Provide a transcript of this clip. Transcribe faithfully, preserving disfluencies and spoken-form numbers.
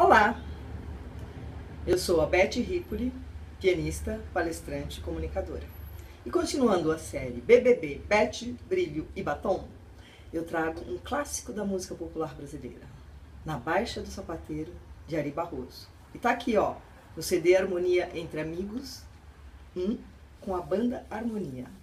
Olá, eu sou a Beth Ripoli, pianista, palestrante e comunicadora. E continuando a série B B B, Beth, Brilho e Batom, eu trago um clássico da música popular brasileira, Na Baixa do Sapateiro, de Ari Barroso. E tá aqui, ó, no C D Harmonia Entre Amigos, um, com a banda Harmonia.